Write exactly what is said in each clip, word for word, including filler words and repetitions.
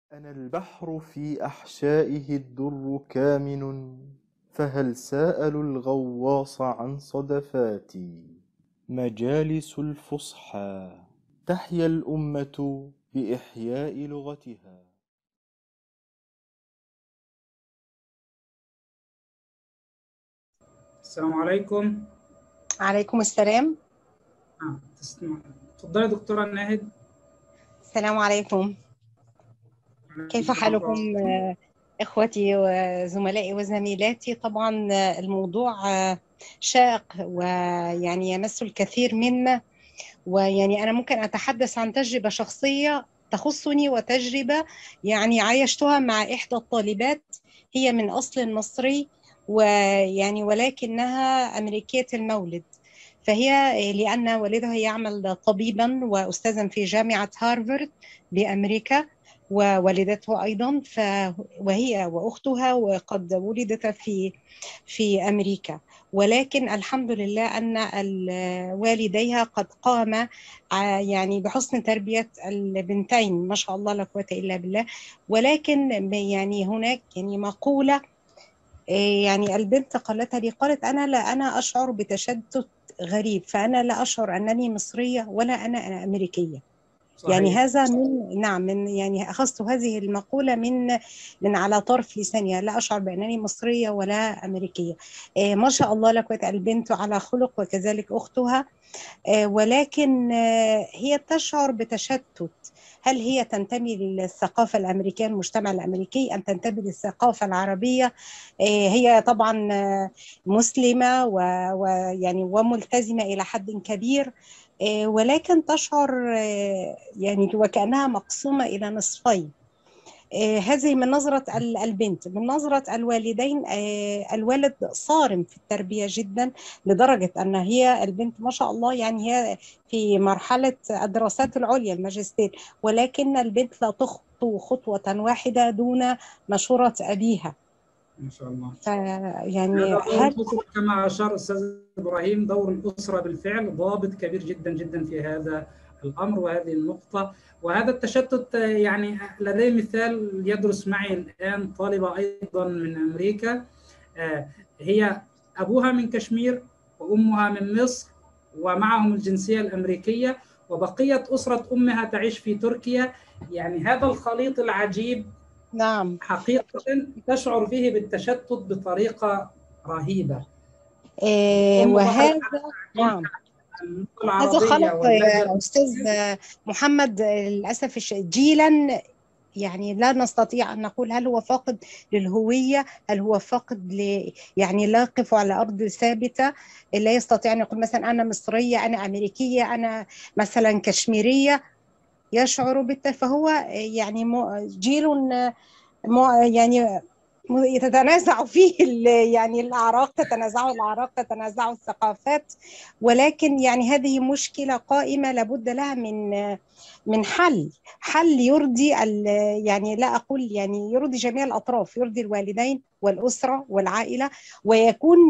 أنا البحر في أحشائه الدر كامن، فهل سألوا الغواص عن صدفاتي؟ مجالس الفصحى تحيا الأمة بإحياء لغتها. السلام عليكم. عليكم السلام. آه، تسمع. تفضلي دكتورة ناهد. السلام عليكم. كيف حالكم إخوتي وزملائي وزميلاتي؟ طبعا الموضوع شاق ويعني يمس الكثير منا، ويعني أنا ممكن أتحدث عن تجربة شخصية تخصني وتجربة يعني عايشتها مع إحدى الطالبات. هي من أصل مصري ويعني ولكنها أمريكية المولد، فهي لأن والدها يعمل طبيبا وأستاذا في جامعة هارفارد بأمريكا، ووالدته أيضا ف... وهي وأختها وقد ولدتا في في أمريكا، ولكن الحمد لله أن والديها قد قام يعني بحسن تربية البنتين، ما شاء الله لا قوة إلا بالله. ولكن يعني هناك يعني مقولة، يعني البنت قالتها لي، قالت أنا لا أنا أشعر بتشتت غريب، فأنا لا أشعر أنني مصرية ولا أنا, أنا أمريكية. صحيح. يعني هذا من نعم من يعني أخذت هذه المقولة من من على طرف لساني، لا أشعر بأنني مصرية ولا أمريكية. آه ما شاء الله لا قوة، البنت على خلق وكذلك أختها، آه ولكن آه هي تشعر بتشتت. هل هي تنتمي للثقافة الأمريكية المجتمع الأمريكي أم تنتمي للثقافة العربية؟ هي طبعا مسلمة ويعني وملتزمة إلى حد كبير، ولكن تشعر يعني وكأنها مقسومة إلى نصفين. هذه من نظرة البنت. من نظرة الوالدين، الوالد صارم في التربية جدا، لدرجة أن هي البنت ما شاء الله يعني هي في مرحلة الدراسات العليا الماجستير، ولكن البنت لا تخطو خطوة واحدة دون مشورة أبيها. ما شاء الله. يعني هل كما أشار أستاذ إبراهيم، دور الأسرة بالفعل ضابط كبير جدا جدا في هذا الأمر وهذه النقطة وهذا التشتت. يعني لدي مثال يدرس معي الآن طالبة أيضا من أمريكا، هي أبوها من كشمير وأمها من مصر ومعهم الجنسية الأمريكية، وبقية أسرة أمها تعيش في تركيا. يعني هذا الخليط العجيب نعم حقيقة تشعر فيه بالتشتت بطريقة رهيبة. إيه وهذا نعم هذا خلق يا أستاذ محمد للأسف الشديد جيلا، يعني لا نستطيع أن نقول هل هو فاقد للهوية، هل هو فاقد ل... يعني لا يقف على أرض ثابتة، لا يستطيع أن يقول مثلا أنا مصرية، أنا أمريكية، أنا مثلا كشميرية، يشعر بالت... فهو يعني جيل يعني يتنازع فيه يعني الأعراق، تتنازع الأعراق، تتنازع الثقافات، ولكن يعني هذه مشكلة قائمة لابد لها من من حل حل يرضي يعني لا أقول يعني يرضي جميع الأطراف، يرضي الوالدين والأسرة والعائلة، ويكون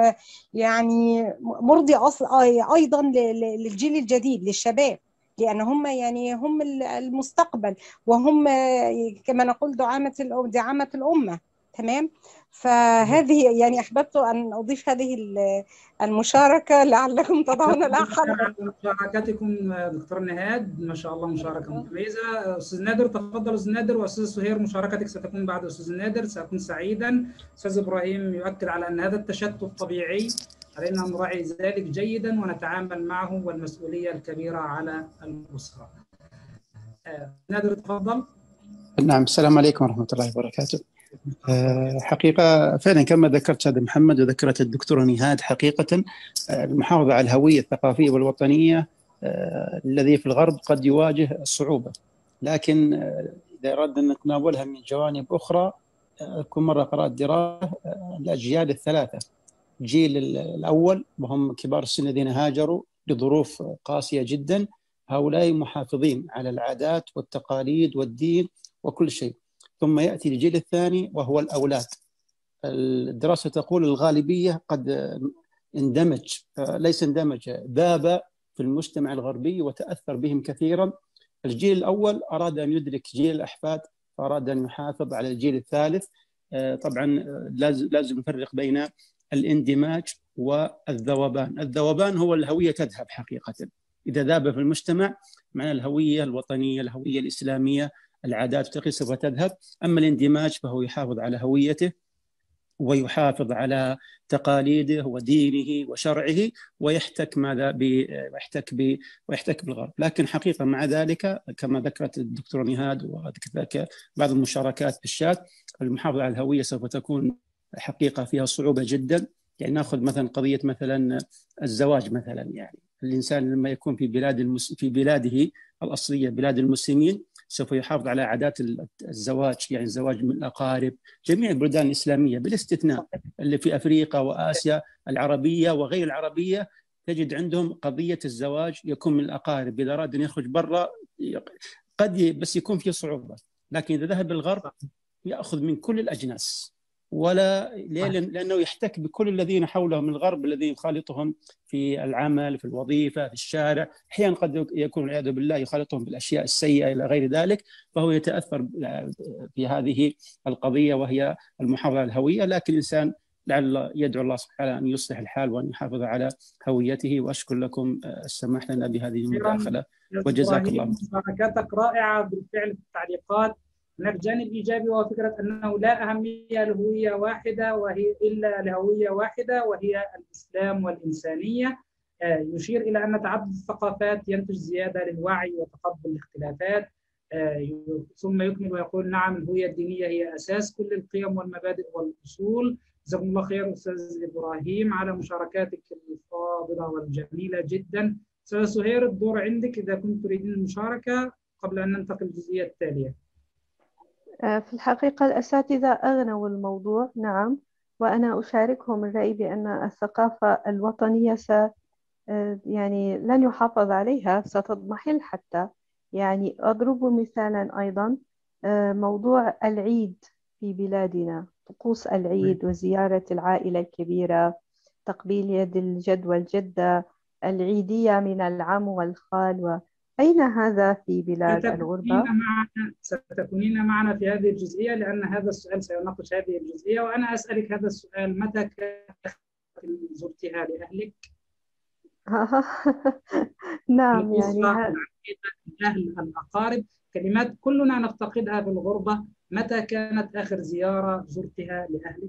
يعني مرضي أيضا للجيل الجديد للشباب، لأن هم يعني هم المستقبل، وهم كما نقول دعامة دعامة الأمة. تمام. فهذه يعني أحببت أن أضيف هذه المشاركة لعلكم تضعون لها حلقة. مشاركتكم دكتور نهاد، ما شاء الله مشاركة متميزة. أستاذ نادر تفضل. أستاذ نادر. وأستاذ سهير مشاركتك ستكون بعد أستاذ نادر، سأكون سعيدا. أستاذ إبراهيم يؤكد على أن هذا التشتت طبيعي، علينا أن نراعي ذلك جيدا ونتعامل معه، والمسؤولية الكبيرة على الأسرة. نادر تفضل. نعم، السلام عليكم ورحمة الله وبركاته. حقيقة فعلا كما ذكرت أستاذ محمد وذكرت الدكتورة نهاد، حقيقة المحافظة على الهوية الثقافية والوطنية الذي في الغرب قد يواجه الصعوبة، لكن إذا أردنا أن نتناولها من جوانب أخرى، كل مرة قرأت دراسة الأجيال الثلاثة، الجيل الأول وهم كبار السن الذين هاجروا لظروف قاسية جدا، هؤلاء محافظين على العادات والتقاليد والدين وكل شيء. ثم يأتي الجيل الثاني وهو الأولاد. الدراسة تقول الغالبية قد اندمج، ليس اندمج، ذاب في المجتمع الغربي وتأثر بهم كثيرا. الجيل الأول أراد أن يدرك جيل الأحفاد فأراد أن يحافظ على الجيل الثالث. طبعا لازم لازم نفرق بين الاندماج والذوبان. الذوبان هو الهوية تذهب حقيقة، إذا ذاب في المجتمع معنى الهوية الوطنية، الهوية الإسلامية، العادات والتقاليد سوف تذهب. أما الاندماج فهو يحافظ على هويته ويحافظ على تقاليده ودينه وشرعه، ويحتك ماذا ب ويحتك ب ويحتك بالغرب. لكن حقيقة مع ذلك كما ذكرت الدكتورة نهاد وكذلك بعض المشاركات في الشات، المحافظة على الهوية سوف تكون حقيقة فيها صعوبة جدا. يعني ناخذ مثلا قضية مثلا الزواج مثلا، يعني الإنسان لما يكون في بلاد المس... في بلاده الأصلية بلاد المسلمين سوف يحافظ على عادات الزواج، يعني الزواج من الأقارب. جميع البلدان الإسلامية بالاستثناء اللي في أفريقيا وآسيا العربية وغير العربية تجد عندهم قضية الزواج يكون من الأقارب. إذا أراد أن يخرج برا قد بس يكون في صعوبة، لكن إذا ذهب للغرب يأخذ من كل الأجناس، ولا لأنه يحتك بكل الذين حوله من الغرب الذين يخالطهم في العمل، في الوظيفة، في الشارع. أحيانا قد يكون والعياذ بالله يخالطهم بالأشياء السيئة إلى غير ذلك، فهو يتأثر في هذه القضية وهي المحافظة على الهوية. لكن الإنسان لعل يدعو الله سبحانه أن يصلح الحال وأن يحافظ على هويته. وأشكر لكم السماح لنا بهذه المداخلة وجزاك الله. مشاركاتك رائعة بالفعل في التعليقات. هناك جانب إيجابي وهو فكرة أنه لا أهمية لهوية واحدة وهي إلا لهوية واحدة وهي الإسلام والإنسانية. يشير إلى أن تعدد الثقافات ينتج زيادة للوعي وتقبل الاختلافات. ثم يكمل ويقول نعم الهوية الدينية هي أساس كل القيم والمبادئ والأصول. جزاكم الله خير أستاذ إبراهيم على مشاركاتك الفاضلة والجميلة جدا. أستاذ سهير الدور عندك إذا كنت تريدين المشاركة قبل أن ننتقل للجزئية التالية. في الحقيقة الأساتذة أغنوا الموضوع، نعم، وأنا أشاركهم الرأي بأن الثقافة الوطنية س يعني لن يحافظ عليها، ستضمحل حتى. يعني أضرب مثالا أيضا، موضوع العيد في بلادنا، طقوس العيد وزيارة العائلة الكبيرة، تقبيل يد الجد والجدة، العيدية من العم والخال، و أين هذا في بلاد الغربة؟ معنا ستكونين معنا في هذه الجزئية لأن هذا السؤال سيناقش هذه الجزئية. وأنا أسألك هذا السؤال: متى زرتها لأهلك؟ نعم، يعني الأهل الأقارب كلمات كلنا نفتقدها في الغربة. متى كانت آخر زيارة زرتها لأهلك؟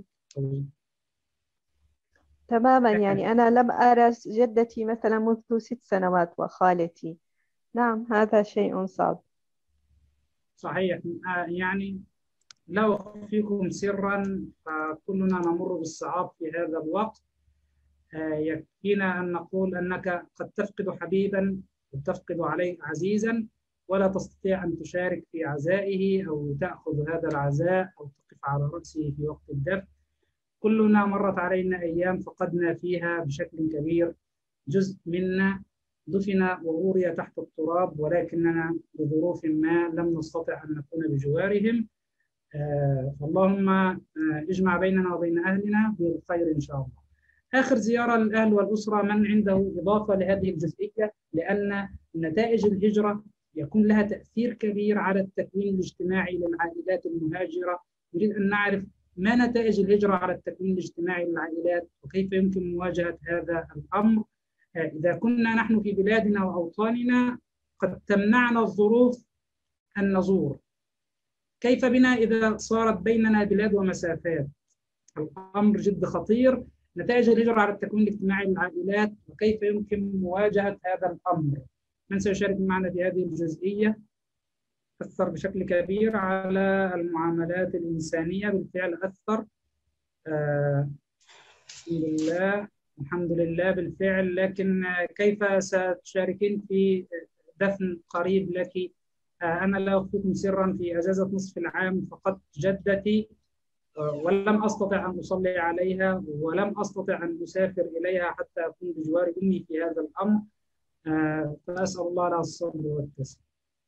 تماما، يعني أنا لم أرى جدتي مثلا منذ ست سنوات وخالتي. نعم، هذا شيء صعب. صحيح. يعني لا أخفيكم سرا، فكلنا نمر بالصعاب في هذا الوقت. يكفينا أن نقول أنك قد تفقد حبيبا وتفقد عليه عزيزا ولا تستطيع أن تشارك في عزائه أو تأخذ هذا العزاء أو تقف على رأسه في وقت الدفن. كلنا مرت علينا أيام فقدنا فيها بشكل كبير جزء منا، دفن وغوري تحت التراب، ولكننا بظروف ما لم نستطع أن نكون بجوارهم. آه اللهم آه اجمع بيننا وبين أهلنا بالخير إن شاء الله. آخر زيارة للأهل والأسرة، من عنده إضافة لهذه الجزئية؟ لأن نتائج الهجرة يكون لها تأثير كبير على التكوين الاجتماعي للعائلات المهاجرة. نريد أن نعرف ما نتائج الهجرة على التكوين الاجتماعي للعائلات وكيف يمكن مواجهة هذا الأمر. إذا كنا نحن في بلادنا وأوطاننا قد تمنعنا الظروف أن نزور، كيف بنا إذا صارت بيننا بلاد ومسافات؟ الأمر جد خطير. نتائج الهجرة على التكوين الاجتماعي للعائلات وكيف يمكن مواجهة هذا الأمر؟ من سيشارك معنا في هذه الجزئية؟ أثر بشكل كبير على المعاملات الإنسانية، بالفعل أثر. آه الحمد لله الحمد لله بالفعل. لكن كيف ستشاركين في دفن قريب لك؟ آه أنا لا أخفيكم سرا، في أجازة نصف العام فقدت جدتي ولم أستطع أن أصلي عليها ولم أستطع أن أسافر إليها حتى أكون بجوار أمي في هذا الأمر. آه فأسأل الله لها الصبر والتسليم.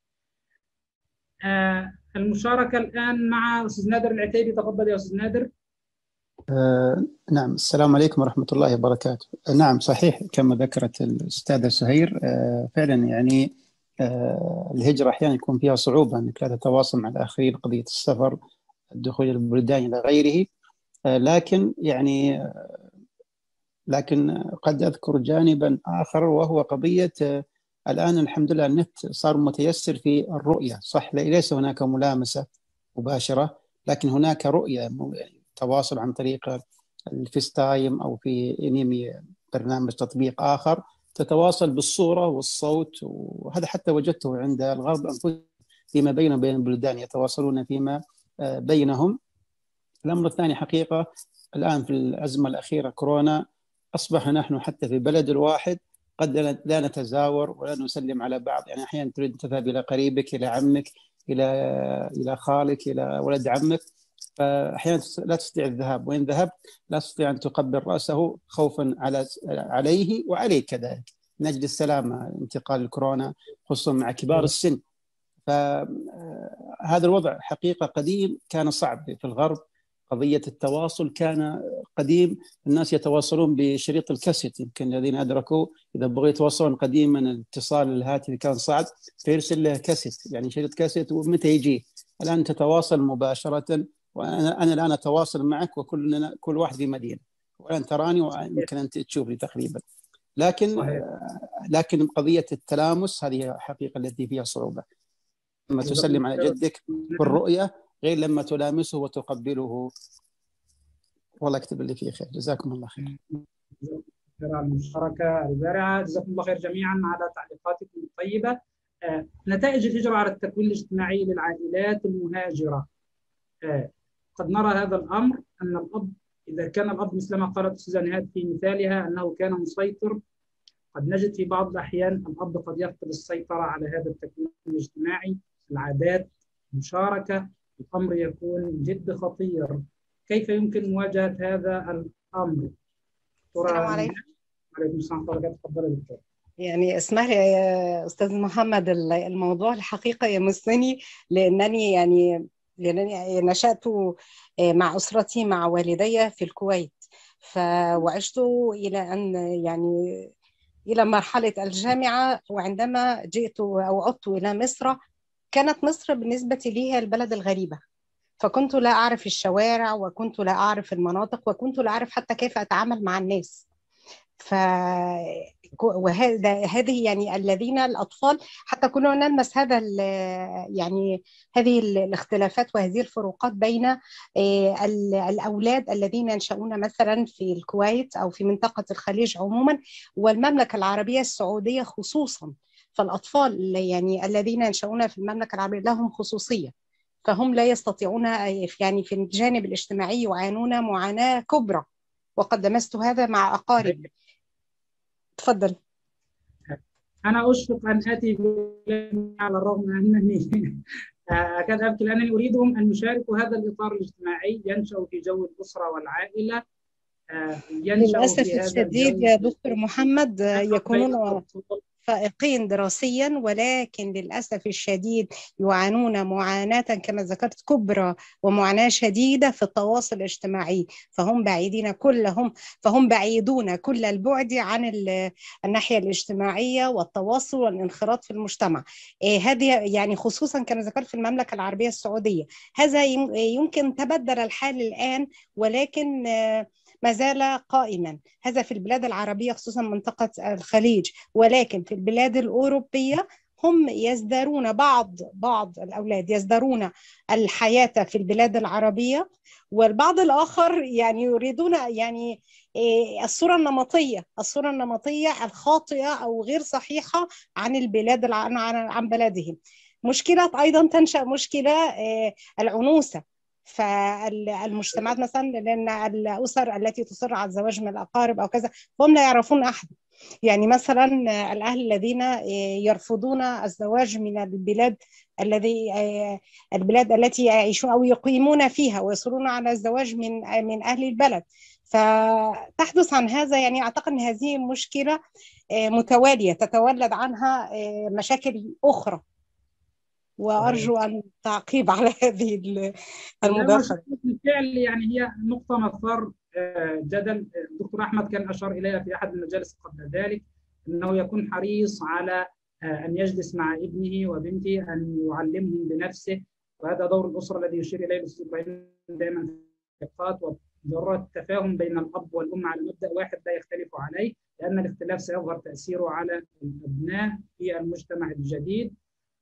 آه المشاركة الآن مع أستاذ نادر العتيبي. تفضل يا أستاذ نادر. آه نعم، السلام عليكم ورحمة الله وبركاته. نعم صحيح كما ذكرت الأستاذة سهير، آه فعلا يعني الهجرة أحيانا يكون فيها صعوبة أنك لا تتواصل مع الآخرين، قضية السفر، الدخول إلى البلدان إلى غيره. لكن يعني لكن قد أذكر جانبا آخر، وهو قضية الآن الحمد لله النت صار متيسر في الرؤية، صح ليس هناك ملامسة مباشرة، لكن هناك رؤية، تواصل عن طريق الفيس تايم أو في انمي برنامج تطبيق آخر، تتواصل بالصورة والصوت. وهذا حتى وجدته عند الغرب أنفسهم فيما بينهم بين البلدان، يتواصلون فيما بينهم. الأمر الثاني حقيقة الآن في الأزمة الأخيرة كورونا، أصبح نحن حتى في بلد الواحد قد لا نتزاور ولا نسلم على بعض. يعني أحيانا تريد أن تذهب إلى قريبك، إلى عمك، إلى إلى خالك، إلى ولد عمك، فأحيانا لا تستطيع الذهاب، وإن ذهبت لا تستطيع أن تقبل رأسه خوفا على عليه وعليك كذلك من أجل السلامة، انتقال الكورونا خصوصا مع كبار السن. فهذا الوضع حقيقة قديم كان صعب في الغرب. قضية التواصل كان قديم، الناس يتواصلون بشريط الكاسيت، يمكن الذين أدركوا إذا بغوا يتواصلون قديما الاتصال الهاتفي كان صعب، فيرسل له كاسيت، يعني شريط كاسيت ومتى يجي. الآن تتواصل مباشرة، وأنا أنا الآن أتواصل معك وكلنا كل واحد في مدينة، والآن تراني ويمكن أنت تشوفني تقريبا. لكن صحيح. لكن قضية التلامس هذه حقيقة التي فيها صعوبة. لما تسلم على جدك بالرؤية غير لما تلامسه وتقبله. والله يكتب اللي فيه خير، جزاكم الله خير. على المشاركة البارعة، جزاكم الله خير جميعا على تعليقاتكم الطيبة. آه، نتائج الهجرة على التكوين الاجتماعي للعائلات المهاجرة. آه، قد نرى هذا الأمر أن الأب إذا كان الأب مثلما قالت أستاذة نهاد في مثالها أنه كان مسيطر، قد نجد في بعض الأحيان الأب قد يفقد السيطرة على هذا التكوين الاجتماعي، العادات، المشاركة، الأمر يكون جد خطير. كيف يمكن مواجهة هذا الأمر؟ السلام عليكم. وعليكم السلام ورحمة الله. تفضل دكتور. يعني اسمح لي يا أستاذ محمد، الموضوع الحقيقة يمسني، لأنني يعني لأنني نشأت مع أسرتي مع والدي في الكويت، وعشت إلى أن يعني إلى مرحلة الجامعة، وعندما جئت أو عدت إلى مصر كانت مصر بالنسبة لي هي البلد الغريبة، فكنت لا أعرف الشوارع، وكنت لا أعرف المناطق، وكنت لا أعرف حتى كيف أتعامل مع الناس. ف وهذا هذه يعني الذين الأطفال حتى كنا نلمس هذا يعني هذه الاختلافات وهذه الفروقات بين الأولاد الذين ينشأون مثلا في الكويت أو في منطقة الخليج عموما والمملكة العربية السعودية خصوصا. فالأطفال يعني الذين ينشأون في المملكة العربية لهم خصوصية، فهم لا يستطيعون يعني في الجانب الاجتماعي يعانون معاناة كبرى، وقد لمست هذا مع أقارب. تفضل. أنا أشفق أن آتي على الرغم أنني أكاد أبكي، لأنني أريدهم أن يشاركوا هذا الإطار الاجتماعي، ينشأوا في جو الأسرة والعائلة. للأسف الشديد يا دكتور محمد يكونون فائقين دراسيا، ولكن للأسف الشديد يعانون معاناة كما ذكرت كبرى ومعاناة شديدة في التواصل الاجتماعي، فهم بعيدين كلهم فهم بعيدون كل البعد عن الناحية الاجتماعية والتواصل والانخراط في المجتمع. هذه يعني خصوصا كما ذكرت في المملكة العربية السعودية. هذا يمكن تبدل الحال الآن، ولكن ما زال قائما. هذا في البلاد العربية خصوصا منطقة الخليج، ولكن في البلاد الأوروبية هم يزدرون بعض بعض الأولاد يزدرون الحياة في البلاد العربية، والبعض الآخر يعني يريدون يعني الصورة النمطية الصورة النمطية الخاطئة أو غير صحيحة عن البلاد عن عن بلدهم. مشكلة أيضا تنشأ مشكلة العنوسة. فالمجتمعات مثلا، لأن الأسر التي تصر على الزواج من الأقارب أو كذا هم لا يعرفون أحد. يعني مثلا الأهل الذين يرفضون الزواج من البلاد الذي البلاد التي يعيشون أو يقيمون فيها، ويصرون على الزواج من من أهل البلد، فتحدث عن هذا. يعني أعتقد أن هذه مشكلة متوالية تتولد عنها مشاكل أخرى، وأرجو أن تعقيب على هذه المداخلة. بالفعل يعني هي نقطة مثار جدل. الدكتور أحمد كان أشار إليها في أحد المجالس قبل ذلك، أنه يكون حريص على أن يجلس مع ابنه وبنته، أن يعلمهم بنفسه. وهذا دور الأسرة الذي يشير إليه الأستاذ إبراهيم دائما في اللقاءات، وضرورة التفاهم بين الأب والأم على مبدأ واحد لا يختلف عليه، لأن الاختلاف سيظهر تأثيره على الأبناء في المجتمع الجديد.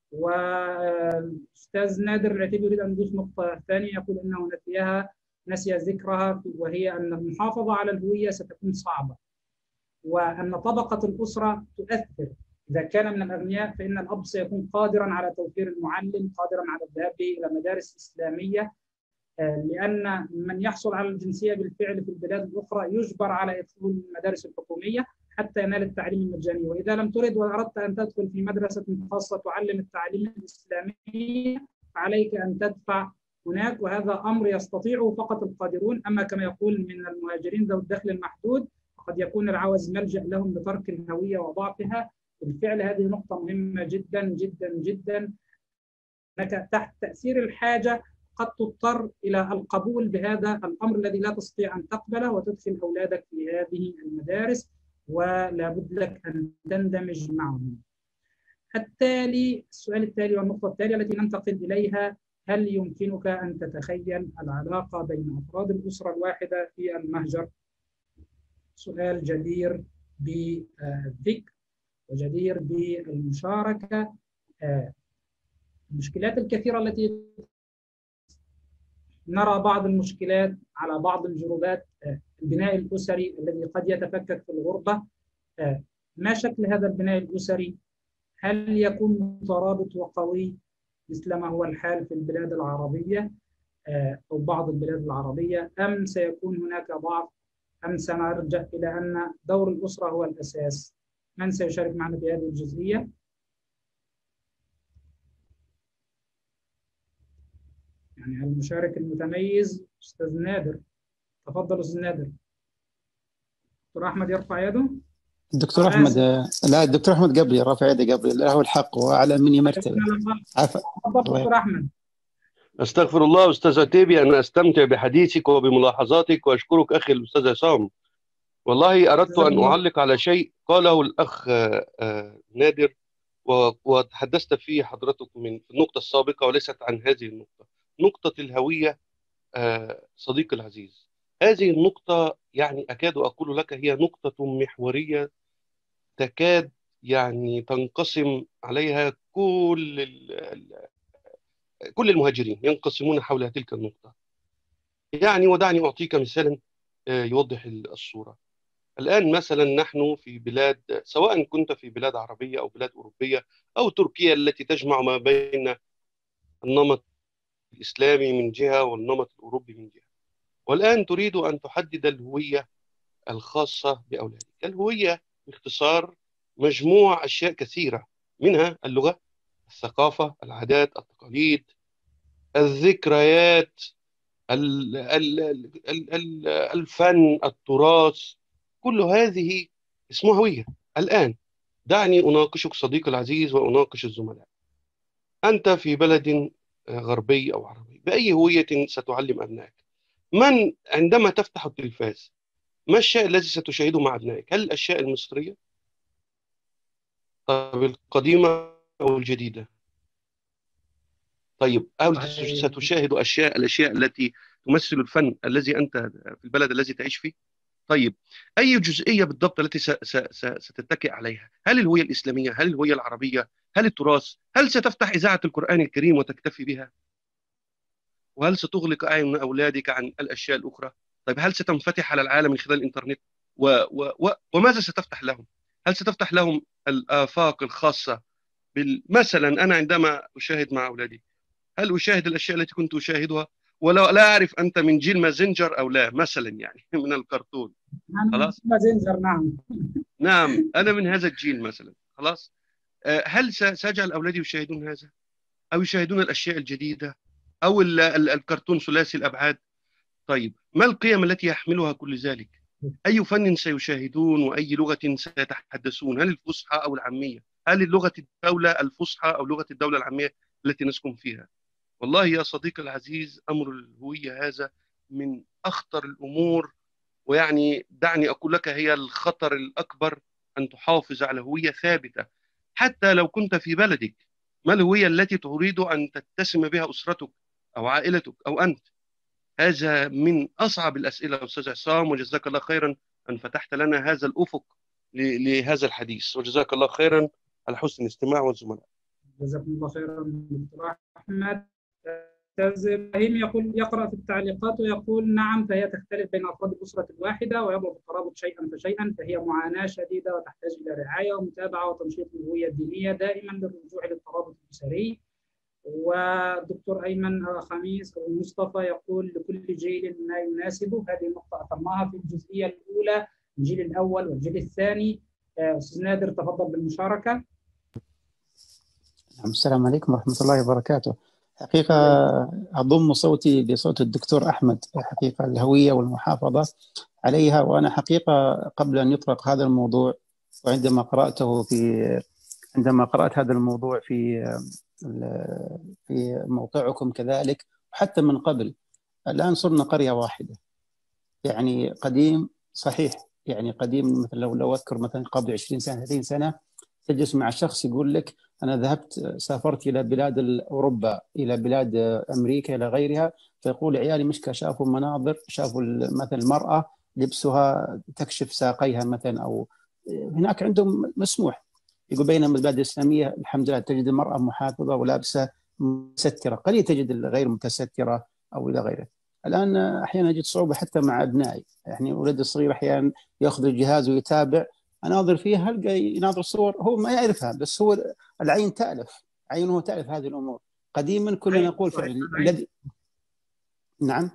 وأستاذ نادر العتيبي يريد أن يضيف نقطة ثانية، يقول أنه نسيها نسي ذكرها، وهي أن المحافظة على الهوية ستكون صعبة، وأن طبقة الأسرة تؤثر. إذا كان من الأغنياء فإن الأب سيكون قادرا على توفير المعلم، قادرا على الذهاب إلى مدارس إسلامية، لأن من يحصل على الجنسية بالفعل في البلاد الأخرى يجبر على إدخال المدارس الحكومية حتى ينال التعليم المجاني. وإذا لم ترد وأردت أن تدخل في مدرسة خاصة تعلم التعليم الإسلامي فعليك أن تدفع هناك، وهذا أمر يستطيعه فقط القادرون. أما كما يقول من المهاجرين ذوي الدخل المحدود قد يكون العوز ملجأ لهم لترك الهوية وضعفها. بالفعل هذه نقطة مهمة جدا جدا جدا، أنك تحت تأثير الحاجة قد تضطر إلى القبول بهذا الأمر الذي لا تستطيع أن تقبله وتدخل أولادك في هذه المدارس، ولا بد لك أن تندمج معهم. التالي السؤال التالي والنقطة التالية التي ننتقل إليها: هل يمكنك أن تتخيل العلاقة بين أفراد الأسرة الواحدة في المهجر؟ سؤال جدير بالذكر وجدير بالمشاركة. المشكلات الكثيرة التي نرى بعض المشكلات على بعض الجروبات، البناء الأسري الذي قد يتفكك في الغربة. ما شكل هذا البناء الأسري؟ هل يكون مترابط وقوي مثل ما هو الحال في البلاد العربية أو بعض البلاد العربية، أم سيكون هناك ضعف، أم سنرجع إلى أن دور الأسرة هو الأساس؟ من سيشارك معنا في هذه الجزئية؟ يعني المشارك المتميز أستاذ نادر، تفضل أستاذ نادر. دكتور أحمد يرفع يده؟ الدكتور أحمد، لا الدكتور أحمد قبلي، رافع يده قبلي، له الحق وأعلى مني مرتبة. عفوا دكتور أحمد. أستغفر الله أستاذ عتيبي، أنا أستمتع بحديثك وبملاحظاتك، وأشكرك أخي الأستاذ عصام. والله أردت أن أعلق على شيء قاله الأخ نادر وتحدثت فيه حضرتك من النقطة السابقة وليست عن هذه النقطة، نقطة الهوية. صديقي العزيز، هذه النقطة يعني أكاد أقول لك هي نقطة محورية تكاد يعني تنقسم عليها كل كل المهاجرين، ينقسمون حول تلك النقطة. يعني ودعني أعطيك مثالا يوضح الصورة. الآن مثلا نحن في بلاد، سواء كنت في بلاد عربية أو بلاد أوروبية أو تركيا التي تجمع ما بين النمط الإسلامي من جهة والنمط الأوروبي من جهة، والآن تريد أن تحدد الهوية الخاصة بأولادك. الهوية باختصار مجموع أشياء كثيرة، منها اللغة، الثقافة، العادات، التقاليد، الذكريات، الفن، التراث، كل هذه اسمها هوية. الآن دعني أناقشك صديقي العزيز وأناقش الزملاء. أنت في بلد غربي أو عربي، بأي هوية ستعلم أبنائك؟ من عندما تفتح التلفاز ما الشيء الذي ستشاهده مع أبنائك؟ هل الأشياء المصرية؟ طيب القديمة أو الجديدة؟ طيب هل ستشاهد أشياء الأشياء التي تمثل الفن الذي أنت في البلد الذي تعيش فيه؟ طيب أي جزئية بالضبط التي ستتكئ عليها؟ هل الهوية الإسلامية؟ هل الهوية العربية؟ هل التراث؟ هل ستفتح إذاعة القرآن الكريم وتكتفي بها؟ وهل ستغلق أعين أولادك عن الأشياء الأخرى؟ طيب هل ستنفتح على العالم من خلال الإنترنت؟ و و و وماذا ستفتح لهم؟ هل ستفتح لهم الآفاق الخاصة بال... مثلا أنا عندما أشاهد مع أولادي، هل أشاهد الأشياء التي كنت أشاهدها؟ ولا لا أعرف أنت من جيل مازنجر أو لا، مثلا يعني من الكرتون. خلاص؟ مازنجر، نعم. نعم أنا من هذا الجيل مثلا. خلاص؟ هل سأجعل أولادي يشاهدون هذا؟ أو يشاهدون الأشياء الجديدة؟ أو ال ال الكرتون ثلاثي الأبعاد؟ طيب ما القيم التي يحملها كل ذلك؟ أي فن سيشاهدون وأي لغة سيتحدثون؟ هل الفصحى أو العامية؟ هل اللغة الدولة الفصحى أو لغة الدولة العامية التي نسكن فيها؟ والله يا صديقي العزيز أمر الهوية هذا من أخطر الأمور، ويعني دعني أقول لك هي الخطر الأكبر أن تحافظ على هوية ثابتة. حتى لو كنت في بلدك. ما الهوية التي تريد أن تتسم بها أسرتك أو عائلتك أو أنت؟ هذا من أصعب الأسئلة أستاذ عصام، وجزاك الله خيرا أن فتحت لنا هذا الأفق ل- لهذا الحديث، وجزاك الله خيرا على حسن الاستماع والزملاء. جزاكم الله خيرا دكتور احمد. استاذ ابراهيم يقول يقرا في التعليقات ويقول نعم، فهي تختلف بين افراد الاسره الواحده ويبلغ الترابط شيئا فشيئا، فهي معاناه شديده وتحتاج الى رعايه ومتابعه وتنشيط الهويه الدينيه دائما للرجوع للترابط الاسري. والدكتور ايمن خميس او مصطفى يقول لكل جيل ما يناسبه. هذه النقطه اثرناها في الجزئيه الاولى، الجيل الاول والجيل الثاني. استاذ نادر تفضل بالمشاركه. السلام عليكم ورحمة الله وبركاته. حقيقة أضم صوتي بصوت الدكتور أحمد. حقيقة الهوية والمحافظة عليها، وأنا حقيقة قبل أن يطرق هذا الموضوع وعندما قرأته في عندما قرأت هذا الموضوع في في موقعكم كذلك، وحتى من قبل، الآن صرنا قرية واحدة. يعني قديم صحيح، يعني قديم مثل لو لو أذكر مثلا قبل عشرين سنة ثلاثين سنة تجلس مع شخص يقول لك أنا ذهبت سافرت إلى بلاد أوروبا، إلى بلاد أمريكا، إلى غيرها، فيقول عيالي مش شافوا مناظر، شافوا مثلا المرأة لبسها تكشف ساقيها مثلا، أو هناك عندهم مسموح. يقول بينما البلاد الإسلامية الحمد لله تجد المرأة محافظة ولابسة مستترة، قليل تجد الغير متسترة أو إلى غيره. الآن أحيانا أجد صعوبة حتى مع أبنائي، يعني ولد الصغير أحيانا يأخذ الجهاز ويتابع، اناظر فيها القى يناظر صور هو ما يعرفها، بس هو العين تالف، عينه تالف هذه الامور. قديما كنا نقول فعلا الذي نعم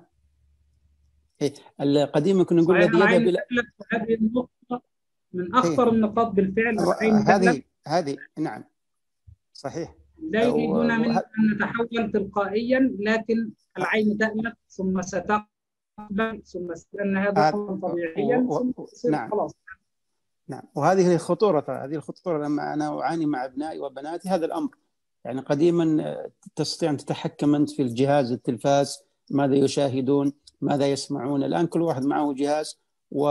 إيه. قديما كنا نقول الذي يذهب الى هذه النقطه من اخطر إيه. النقاط بالفعل. هذه هذه نعم صحيح. لا يريدون و... منا ان نتحول تلقائيا، لكن العين تألف ثم ستقبل ثم لان هذا امر طبيعيا و... و... ثم نعم. خلاص. نعم، وهذه الخطورة، هذه الخطورة لما أنا أعاني مع أبنائي وبناتي هذا الأمر. يعني قديما تستطيع أن تتحكم أنت في الجهاز التلفاز، ماذا يشاهدون، ماذا يسمعون. الآن كل واحد معه جهاز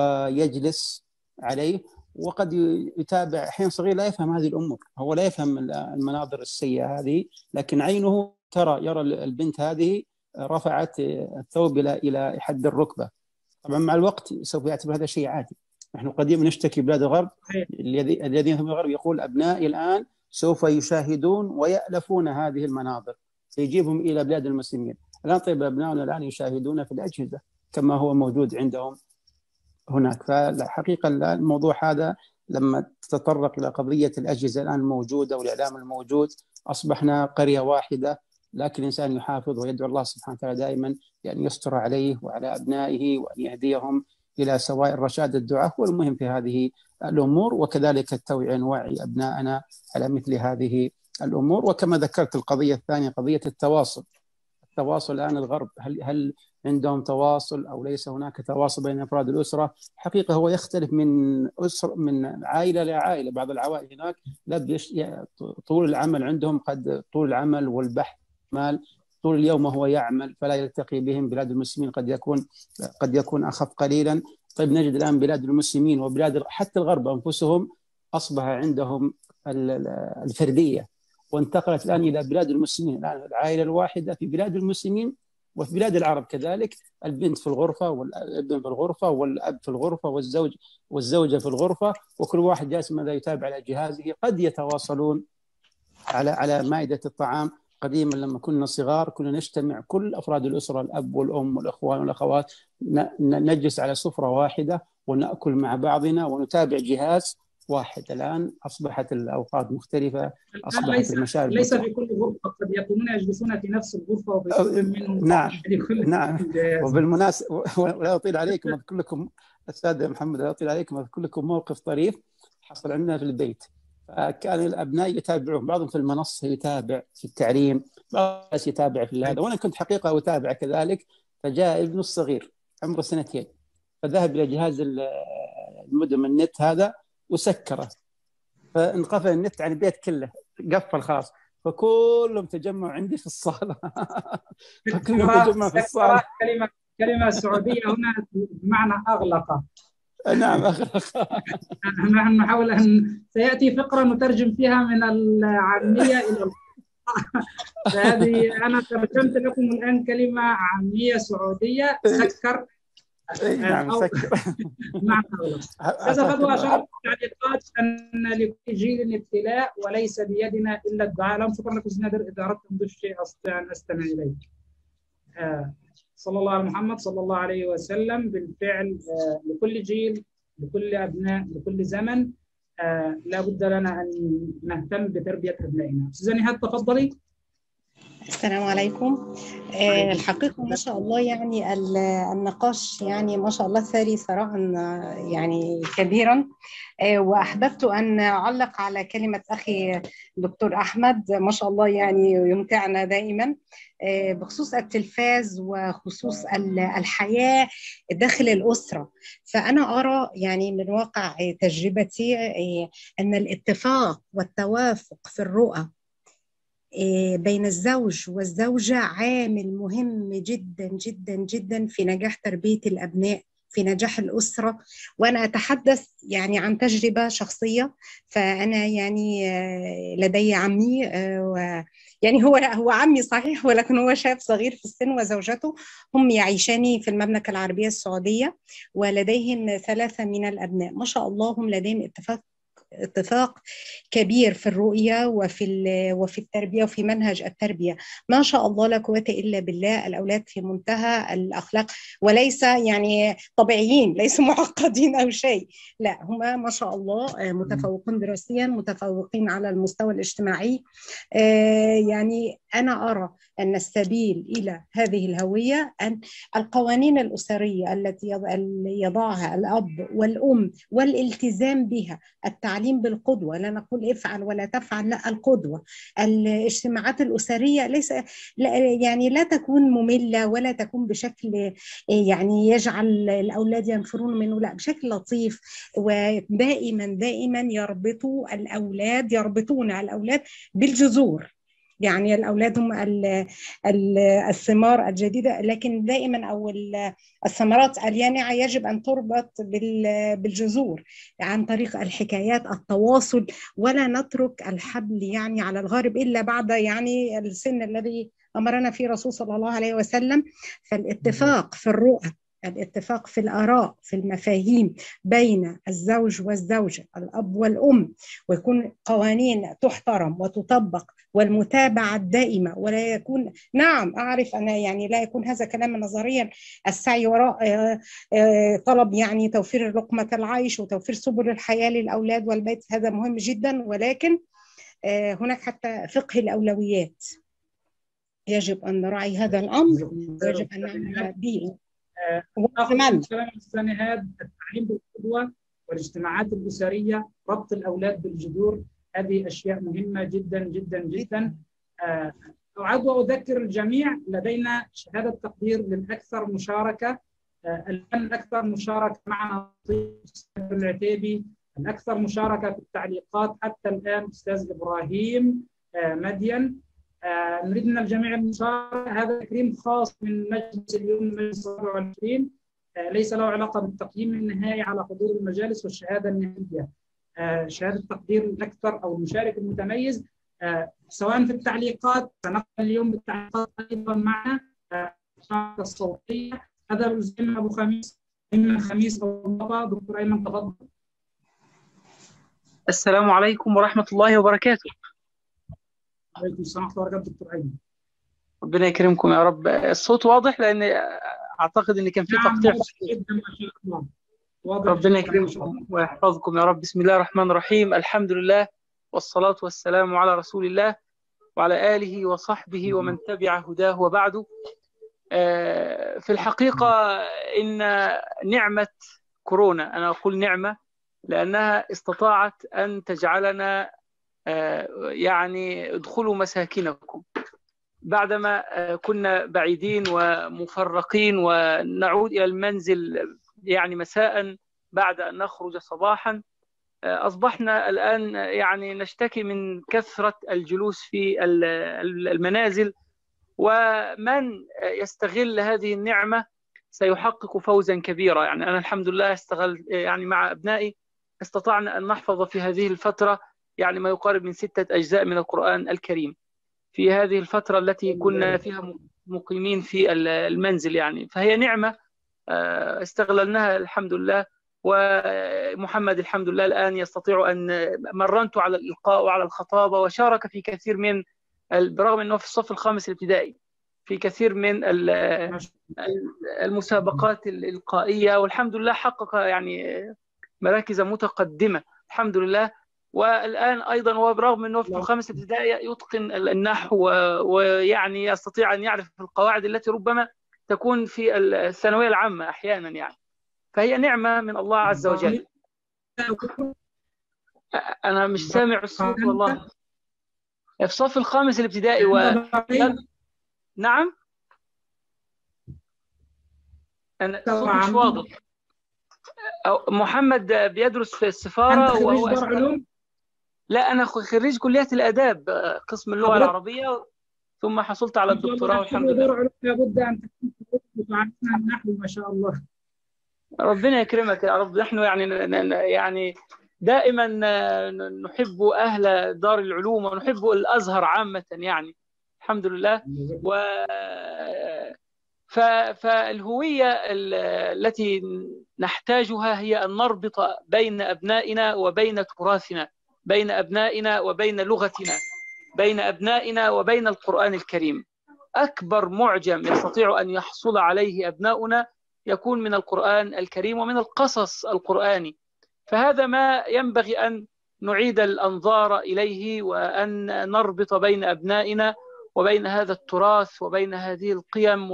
ويجلس عليه، وقد يتابع. أحيانا صغير لا يفهم هذه الأمور، هو لا يفهم المناظر السيئة هذه، لكن عينه ترى، يرى البنت هذه رفعت الثوب إلى إلى حد الركبة. طبعا مع الوقت سوف يعتبر هذا شيء عادي. نحن قديما نشتكي بلاد الغرب، الذين في الغرب يقول أبنائي الآن سوف يشاهدون ويألفون هذه المناظر، فيجيبهم إلى بلاد المسلمين. الآن طيب أبنائنا الآن يشاهدون في الأجهزة كما هو موجود عندهم هناك. فالحقيقة الموضوع هذا لما تتطرق إلى قضية الأجهزة الآن الموجودة والإعلام الموجود، أصبحنا قرية واحدة. لكن الإنسان يحافظ ويدعو الله سبحانه وتعالى دائما بأن يستر عليه وعلى أبنائه وأن يهديهم إلى سواء الرشاد. الدعاء هو المهم في هذه الأمور، وكذلك التوعية نوعي أبنائنا على مثل هذه الأمور. وكما ذكرت القضية الثانية قضية التواصل. التواصل الآن الغرب هل هل عندهم تواصل أو ليس هناك تواصل بين أفراد الأسرة؟ حقيقة هو يختلف من أسر من عائلة لعائلة. بعض العوائل هناك لا طول العمل عندهم، قد طول العمل والبحث مال طول اليوم وهو يعمل، فلا يلتقي بهم. بلاد المسلمين قد يكون قد يكون أخف قليلا. طيب نجد الآن بلاد المسلمين وبلاد حتى الغرب أنفسهم أصبح عندهم الفردية، وانتقلت الآن إلى بلاد المسلمين. الآن العائلة الواحدة في بلاد المسلمين وفي بلاد العرب كذلك، البنت في الغرفة والابن في الغرفة والأب في الغرفة والزوج والزوجة في الغرفة، وكل واحد جالس ماذا يتابع على جهازه. قد يتواصلون على على مائدة الطعام. قديما لما كنا صغار كنا نجتمع كل أفراد الأسرة، الأب والأم والأخوان والأخوات، نجلس على سفرة واحدة ونأكل مع بعضنا ونتابع جهاز واحد. الآن أصبحت الأوقات مختلفة، أصبحت ليس المشاغل ليس في كل غرفة، قد يكونون يجلسون في نفس الغرفة وبيكون منهم نعم نعم. وبالمناسبة ولا أطيل عليكم أذكر لكم أستاذ محمد، لا أطيل عليكم أذكر لكم موقف طريف حصل عندنا في البيت. كان الأبناء يتابعون، بعضهم في المنصة يتابع في التعليم، بعض الناس يتابع في هذا، وأنا كنت حقيقة أتابع كذلك. فجاء ابنه الصغير عمره سنتين، فذهب إلى جهاز المودم النت هذا وسكره، فانقفل النت عن البيت كله، قفل خلاص. فكلهم تجمعوا عندي في الصالة فكلهم تجمعوا في الصالة. كلمة كلمة سعودية هنا بمعنى أغلق. نعم أخي الأخ. نحن نحاول أن سيأتي فقرة نترجم فيها من العامية إلى فهذه. أنا ترجمت لكم الآن كلمة عامية سعودية، سكر. نعم أو سكر. معنى أستاذ فضوى أشار في التعليقات أن لكل جيل ابتلاء وليس بيدنا إلا الدعاء. لهم شكرا لكم نادر، إذا أردت أن تضيف شيء أستطيع أن أستمع إليه. آه. صلى الله على محمد صلى الله عليه وسلم. بالفعل آه لكل جيل، لكل أبناء، لكل زمن آه لا بد لنا أن نهتم بتربية أبنائنا. أستاذة نهاد تفضلي. السلام عليكم. آه الحقيقة ما شاء الله يعني النقاش يعني ما شاء الله ثري ثراء يعني كبيرا. آه وأحببت أن أعلق على كلمة أخي دكتور أحمد، ما شاء الله يعني يمتعنا دائما آه بخصوص التلفاز وخصوص الحياة داخل الأسرة. فأنا أرى يعني من واقع تجربتي آه أن الاتفاق والتوافق في الرؤى بين الزوج والزوجة عامل مهم جدا جدا جدا في نجاح تربية الأبناء، في نجاح الأسرة. وأنا أتحدث يعني عن تجربة شخصية. فأنا يعني لدي عمي، يعني هو هو عمي صحيح، ولكن هو شاب صغير في السن، وزوجته هم يعيشان في المملكة العربية السعودية، ولديهم ثلاثة من الأبناء ما شاء الله. هم لديهم اتفاق اتفاق كبير في الرؤية وفي وفي التربية وفي منهج التربية. ما شاء الله لا قوة إلا بالله. الأولاد في منتهى الأخلاق، وليس يعني طبيعيين، ليسوا معقدين أو شيء، لا هما ما شاء الله متفوقين دراسيا، متفوقين على المستوى الاجتماعي. يعني أنا أرى أن السبيل إلى هذه الهوية أن القوانين الأسرية التي يضعها الأب والأم والالتزام بها، التعليم بالقدوة، لا نقول افعل ولا تفعل، لا القدوة. الاجتماعات الأسرية ليس لا يعني لا تكون مملة ولا تكون بشكل يعني يجعل الأولاد ينفرون منه، لا بشكل لطيف. ودائما دائما يربطوا الأولاد يربطون الأولاد بالجذور. يعني الأولاد هم الثمار الجديدة، لكن دائما أو الثمرات اليانعة يجب أن تربط بالجذور عن طريق الحكايات، التواصل، ولا نترك الحبل يعني على الغارب إلا بعد يعني السن الذي أمرنا فيه رسول صلى الله عليه وسلم. فالاتفاق في الرؤى، الاتفاق في الآراء، في المفاهيم بين الزوج والزوجة، الأب والأم، ويكون قوانين تحترم وتطبق، والمتابعة الدائمة، ولا يكون نعم أعرف أنا يعني لا يكون هذا كلاما نظريا، السعي وراء طلب يعني توفير لقمة العيش وتوفير سبل الحياة للأولاد والبيت، هذا مهم جدا، ولكن هناك حتى فقه الأولويات، يجب أن نراعي هذا الأمر، يجب أن نعمل به. كلام أستاذ نهاد، التعليم بالقدوة والاجتماعات الأسرية، ربط الأولاد بالجذور، هذه أشياء مهمة جدا جدا جدا. أعد وأذكر الجميع لدينا شهادة تقدير للأكثر مشاركة. الآن الأكثر مشاركة معنا أستاذ العتيبي، الأكثر مشاركة في التعليقات حتى الآن أستاذ إبراهيم مدين. نريد من الجميع المشاركة. هذا تكريم خاص من مجلس اليوم، المجلس الرابع والعشرين، ليس له علاقة بالتقييم النهائي على حضور المجالس والشهادة النهائية. شهادة تقدير الأكثر أو المشارك المتميز، سواء في التعليقات، سنقل اليوم بالتعليقات أيضا معنا الشهادة الصوتية. هذا الأستاذ أبو خميس، أيمن خميس أو بابا. دكتور أيمن تفضل. السلام عليكم ورحمة الله وبركاته. وعليكم السلام ورحمة الله وبركاته دكتور أيمن. ربنا يكرمكم يا رب. الصوت واضح؟ لأن أعتقد أن كان في تقطيع. ربنا يكرمكم ويحفظكم يا رب. بسم الله الرحمن الرحيم، الحمد لله والصلاة والسلام على رسول الله وعلى آله وصحبه ومن تبع هداه وبعده. في الحقيقة إن نعمة كورونا، أنا أقول نعمة لأنها استطاعت أن تجعلنا يعني ادخلوا مساكنكم بعدما كنا بعيدين ومفرقين، ونعود إلى المنزل يعني مساء بعد أن نخرج صباحا. أصبحنا الآن يعني نشتكي من كثرة الجلوس في المنازل، ومن يستغل هذه النعمة سيحقق فوزا كبيرا. يعني أنا الحمد لله استغل يعني مع أبنائي استطعنا أن نحفظ في هذه الفترة يعني ما يقارب من ستة أجزاء من القرآن الكريم في هذه الفترة التي كنا فيها مقيمين في المنزل. يعني فهي نعمة استغللناها الحمد لله. ومحمد الحمد لله الآن يستطيع أن مرنت على الإلقاء وعلى الخطابة، وشارك في كثير من برغم أنه في الصف الخامس الابتدائي في كثير من المسابقات الإلقائية، والحمد لله حقق يعني مراكز متقدمة الحمد لله. والآن أيضا هو برغم أنه في الخامس ابتدائي يتقن النحو ويعني يستطيع أن يعرف القواعد التي ربما تكون في الثانوية العامة أحيانا يعني. فهي نعمة من الله عز وجل. أنا مش سامع الصوت والله. في الصف الخامس الابتدائي و... نعم أنا الصوت مش واضح. محمد بيدرس في السفارة وهو أسأل... لا أنا خريج كلية الآداب قسم اللغة العربية، ثم حصلت على الدكتوراه والحمد لله. لابد أن تكون النحو ما شاء الله. ربنا يكرمك يا رب. نحن يعني يعني دائما نحب أهل دار العلوم ونحب الأزهر عامة يعني الحمد لله. و فالهوية التي نحتاجها هي أن نربط بين أبنائنا وبين تراثنا، بين أبنائنا وبين لغتنا، بين أبنائنا وبين القرآن الكريم. أكبر معجم يستطيع أن يحصل عليه أبناؤنا يكون من القرآن الكريم ومن القصص القرآني. فهذا ما ينبغي أن نعيد الأنظار إليه، وأن نربط بين أبنائنا وبين هذا التراث وبين هذه القيم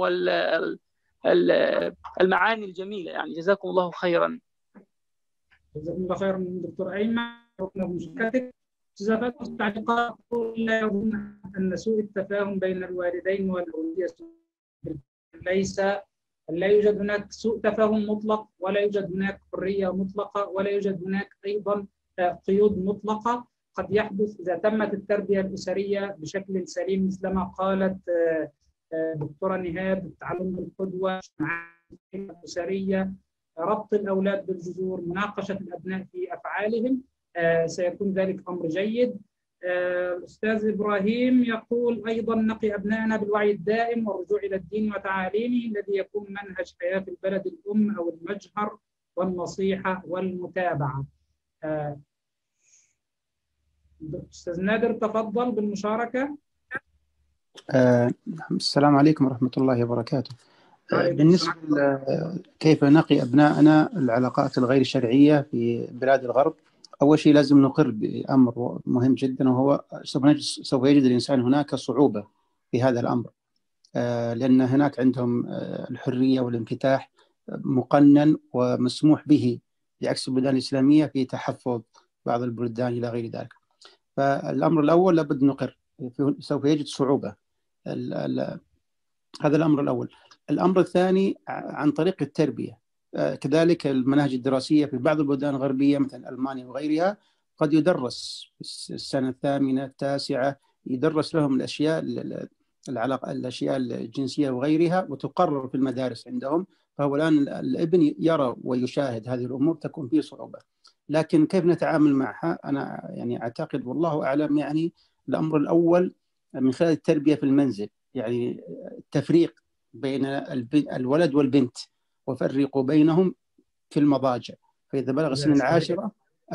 والمعاني الجميلة. يعني جزاكم الله خيرا. جزاكم الله خيرا دكتور أيمن بمشاركتك. جزاكم التعليقات لا يظن أن سوء التفاهم بين الوالدين والأولياء ليس لا يوجد هناك سوء تفاهم مطلق، ولا يوجد هناك حرية مطلقة، ولا يوجد هناك أيضا قيود مطلقة. قد يحدث إذا تمت التربية الأسرية بشكل سليم مثلما قالت دكتورة نهاد، تعلم القدوة الأسرية، ربط الأولاد بالجذور، مناقشة الأبناء في أفعالهم، سيكون ذلك أمر جيد. الأستاذ إبراهيم يقول أيضا نقي أبنائنا بالوعي الدائم والرجوع إلى الدين وتعاليمه الذي يكون منهج حياة في البلد الأم أو المجهر والنصيحة والمتابعة. أستاذ نادر تفضل بالمشاركة. آه، السلام عليكم ورحمة الله وبركاته. آه، بالنسبة كيف نقي أبنائنا العلاقات الغير شرعية في بلاد الغرب، أول شيء لازم نقر بأمر مهم جدا، وهو سوف يجد الإنسان هناك صعوبة في هذا الأمر، آه، لأن هناك عندهم آه، الحرية والانفتاح مقنن ومسموح به، بعكس البلدان الإسلامية في تحفظ بعض البلدان إلى غير ذلك. فالأمر الأول لابد نقر، سوف يجد صعوبة. ال ال هذا الأمر الأول. الأمر الثاني عن طريق التربية، آه، كذلك المناهج الدراسية في بعض البلدان الغربية مثل ألمانيا وغيرها قد يدرس في السنة الثامنة التاسعة يدرس لهم الأشياء العلاقة الأشياء الجنسية وغيرها، وتقرر في المدارس عندهم. فهو الآن الابن يرى ويشاهد هذه الأمور، تكون فيه صعوبة. لكن كيف نتعامل معها؟ أنا يعني أعتقد والله أعلم، يعني الأمر الأول من خلال التربية في المنزل، يعني التفريق بين الولد والبنت، وفرقوا بينهم في المضاجع. فإذا بلغ سن العاشرة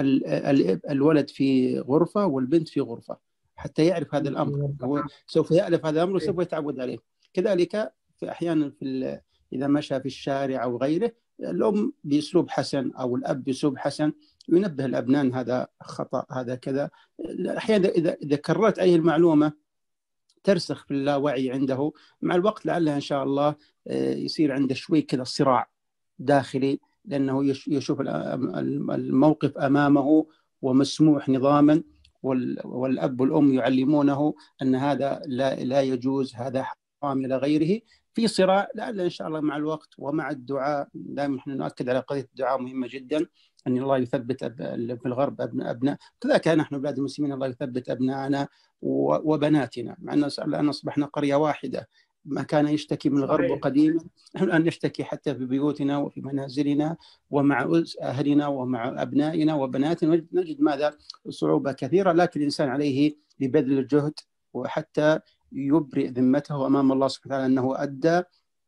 الولد في غرفة والبنت في غرفة، حتى يعرف هذا الأمر. هو سوف يألف هذا الأمر وسوف يتعود عليه. كذلك في أحيانا في إذا مشى في الشارع أو غيره، الأم بأسلوب حسن أو الأب بأسلوب حسن ينبه الأبناء هذا خطأ هذا كذا. أحيانا إذا إذا كررت أي المعلومة ترسخ في اللاوعي عنده، مع الوقت لعلها إن شاء الله يصير عنده شوي كذا صراع داخلي، لأنه يشوف الموقف أمامه ومسموح نظاما، والأب والأم يعلمونه أن هذا لا لا يجوز، هذا حرام إلى غيره. في صراع لعل إن شاء الله مع الوقت ومع الدعاء. دائما نحن نؤكد على قضية الدعاء مهمة جدا، أن الله يثبت في الغرب أبناء أبناء كذلك نحن بلاد المسلمين الله يثبت أبنائنا وبناتنا، مع أن أصبحنا قرية واحدة ما كان يشتكي من الغرب قديما، نحن الآن نشتكي حتى في بيوتنا وفي منازلنا ومع أهلنا ومع أبنائنا وبناتنا، نجد ماذا؟ صعوبة كثيرة، لكن الإنسان عليه ببذل الجهد وحتى يبرئ ذمته أمام الله سبحانه وتعالى أنه أدى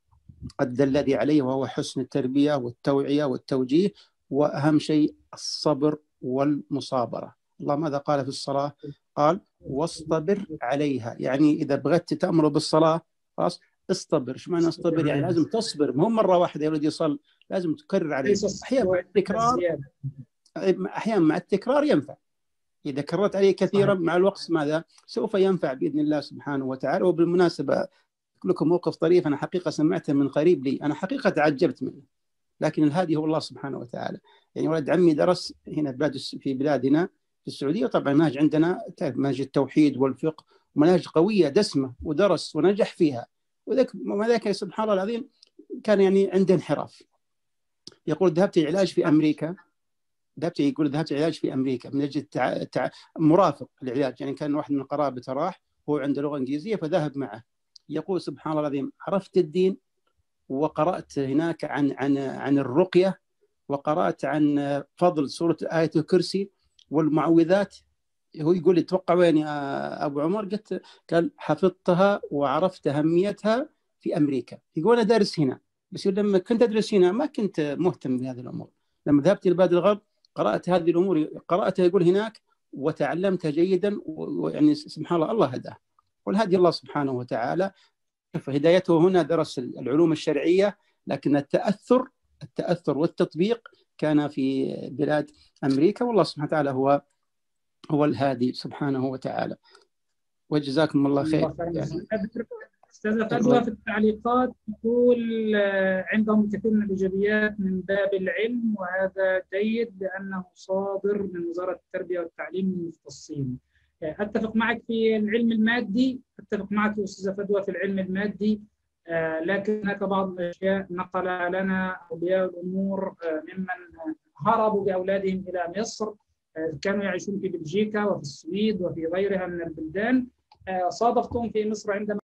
أدى الذي عليه، وهو حسن التربية والتوعية والتوجيه، وأهم شيء الصبر والمصابرة. الله ماذا قال في الصلاة؟ قال واصطبر عليها، يعني إذا بغيت تأمر بالصلاة خلاص اصطبر. شو معنى اصطبر؟ يعني لازم تصبر، مو مرة واحدة يا ولدي صل، لازم تكرر عليه. أحيانا مع التكرار أحيانا مع التكرار ينفع، إذا كررت عليه كثيرا مع الوقت ماذا؟ سوف ينفع بإذن الله سبحانه وتعالى. وبالمناسبة لكم موقف طريف أنا حقيقة سمعته من قريب لي، أنا حقيقة تعجبت منه، لكن الهادي هو الله سبحانه وتعالى. يعني ولد عمي درس هنا بلاد في بلادنا في السعودية، طبعا مناهج عندنا تعرف مناهج التوحيد والفقه ومناهج قوية دسمة، ودرس ونجح فيها، وذاك وما ذاك سبحان الله العظيم كان يعني عنده انحراف. يقول ذهبت علاج في أمريكا، ذهبت يقول ذهبت علاج في أمريكا من أجل تع... تع... مرافق العلاج، يعني كان واحد من قرابته راح هو عنده لغة إنجليزية فذهب معه. يقول سبحان الله العظيم عرفت الدين وقرأت هناك عن عن عن الرقية، وقرأت عن فضل سورة آية الكرسي والمعوذات. هو يقول لي توقع وين يا أبو عمر؟ قلت قال حفظتها وعرفت أهميتها في أمريكا. يقول أنا دارس هنا، بس لما كنت أدرس هنا ما كنت مهتم بهذه الأمور، لما ذهبت إلى بلاد الغرب قرأت هذه الأمور، قرأتها يقول هناك وتعلمتها جيدا، ويعني سبحان الله الله هداه. والهدي الله سبحانه وتعالى، فهدايته هنا درس العلوم الشرعية، لكن التأثر التأثر والتطبيق كان في بلاد أمريكا، والله سبحانه وتعالى هو هو الهادي سبحانه وتعالى. وجزاكم الله خير. أستاذة فدوى في التعليقات تقول عندهم كثير من الإيجابيات من باب العلم، وهذا جيد لأنه صادر من وزارة التربية والتعليم المختصين. أتفق معك في العلم المادي، أتفق معك يا أستاذة فدوى في العلم المادي، لكن هناك بعض الأشياء نقل لنا أولياء الأمور ممن هربوا بأولادهم إلى مصر، كانوا يعيشون في بلجيكا وفي السويد وفي غيرها من البلدان. صادفتهم في مصر عندما